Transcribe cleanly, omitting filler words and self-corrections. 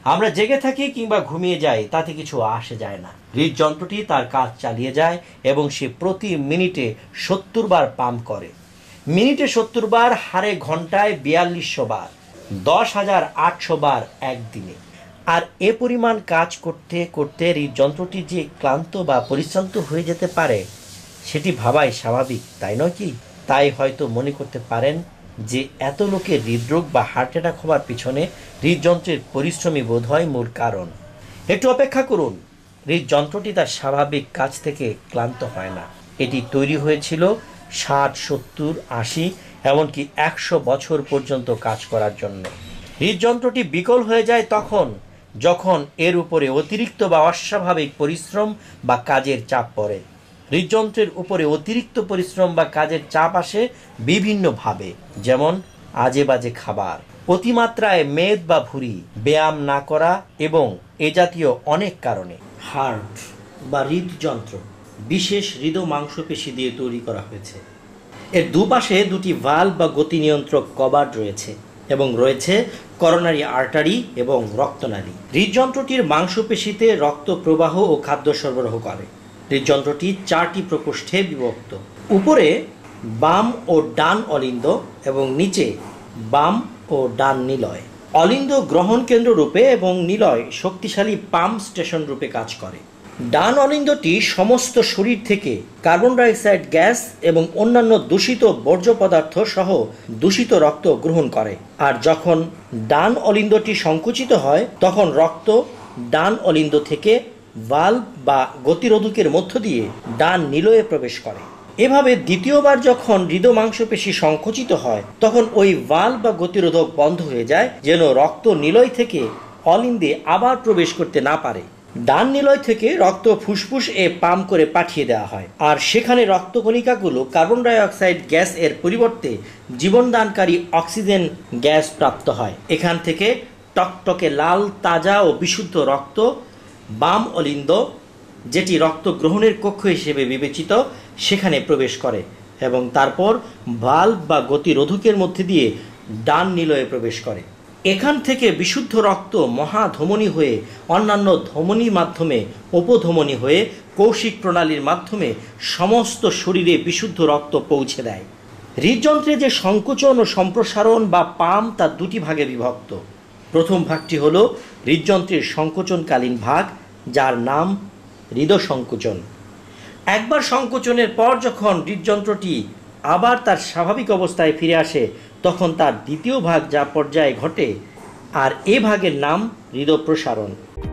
আমরা জেগে থাকি কিংবা ঘুমিয়ে যাই তাতে কিছু আসে যায় না। হৃদযন্ত্রটি তার কাজ চালিয়ে যায় এবং সে প্রতি মিনিটে 70 বার পাম্প করে। মিনিটে 70 বার, হারে ঘন্টায় 4200 বার, 10,800 বার একদিনে। আর এ পরিমাণ কাজ করতে করতে হৃদযন্ত্রটি যে ক্লান্ত বা পরিশ্রান্ত হয়ে যেতে পারে সেটি ভাবাই স্বাভাবিক, তাই নয় কি? তাই হয়তো মনে করতে পারেন যে এত লোকের হৃদরোগ বা হার্ট অ্যাটাক হওয়ার পিছনে হৃদযন্ত্রের পরিশ্রমই বোধ হয় মূল কারণ। একটু অপেক্ষা করুন, হৃদযন্ত্রটি তার স্বাভাবিক কাজ থেকে ক্লান্ত হয় না। এটি তৈরি হয়েছিল 60, 70, 80 এমনকি 100 বছর পর্যন্ত কাজ করার জন্য। হৃদযন্ত্রটি বিকল হয়ে যায় যখন এর উপরে অতিরিক্ত বা অস্বাভাবিক পরিশ্রম বা কাজের চাপ পড়ে। হৃদযন্ত্রের উপরে অতিরিক্ত পরিশ্রম বা কাজের চাপ আসে বিভিন্নভাবে, যেমন আজে বাজে খাবার, অতিমাত্রায় মেদ বা ভুঁড়ি, ব্যায়াম না করা এবং এ জাতীয় অনেক কারণে। হার্ট বা হৃদযন্ত্র বিশেষ হৃদ মাংসপেশি দিয়ে তৈরি করা হয়েছে। এর দুপাশে দুটি ভালভ বা গতি নিয়ন্ত্রক কবাট রয়েছে এবং রয়েছে করোনারি আর্টারি এবং রক্তনালী। হৃদযন্ত্রটির মাংসপেশিতে রক্ত প্রবাহ ও খাদ্য সরবরাহ করে। হৃদযন্ত্রটি 4টি প্রকোষ্ঠে বিভক্ত। উপরে বাম ও ডান অলিন্দ এবং নিচে বাম ও ডান নিলয়। অলিন্দ গ্রহণ কেন্দ্র রূপে এবং নিলয় শক্তিশালী পাম্প স্টেশন রূপে কাজ করে। ডান অলিন্দটি সমস্ত শরীর থেকে কার্বন ডাইঅক্সাইড গ্যাস এবং অন্যান্য দূষিত বর্জ্য পদার্থ সহ দূষিত রক্ত গ্রহণ করে। আর যখন ডান অলিন্দটি সংকুচিত হয় তখন রক্ত ডান অলিন্দ থেকে ভালভ বা গতিরোধকের মধ্য দিয়ে ডান নিলয়ে প্রবেশ করে। এভাবে দ্বিতীয়বার যখন হৃদ মাংসপেশি সংকুচিত হয় তখন ওই ভালভ বা গতিরোধক বন্ধ হয়ে যায়, যেন রক্ত নিলয় থেকে অলিন্দে আবার প্রবেশ করতে না পারে। ডান নিলয় থেকে রক্ত ফুসফুস এ পাম্প করে পাঠিয়ে দেওয়া হয়, আর সেখানে রক্তকণিকাগুলো কার্বন ডাইঅক্সাইড গ্যাস এর পরিবর্তে জীবনদানকারী অক্সিজেন গ্যাস প্রাপ্ত হয়। এখান থেকে টকটকে লাল তাজা ও বিশুদ্ধ রক্ত বাম অলিন্দ, যেটি রক্ত গ্রহণের কক্ষ হিসেবে বিবেচিত, সেখানে প্রবেশ করে এবং তারপর ভালভ বা গতিরোধকের মধ্যে দিয়ে ডান নিলয়ে প্রবেশ করে। এখান থেকে বিশুদ্ধ রক্ত মহাধমনী হয়ে অন্যান্য ধমনীর মাধ্যমে উপধমনী হয়ে কৌশিক প্রণালীর মাধ্যমে সমস্ত শরীরে বিশুদ্ধ রক্ত পৌঁছে দেয়। হৃদযন্ত্রে যে সংকোচন ও সম্প্রসারণ বা পাম্প তা দুটি ভাগে বিভক্ত। প্রথম ভাগটি হল হৃদযন্ত্রের সংকোচনকালীন ভাগ, যার নাম হৃদসংকোচন। একবার সংকোচনের পর যখন হৃদযন্ত্রটি আবার তার স্বাভাবিক অবস্থায় ফিরে আসে তখন তার দ্বিতীয় ভাগ যা পর্যায়ে ঘটে, আর এ ভাগের নাম হৃদপ্রসারণ।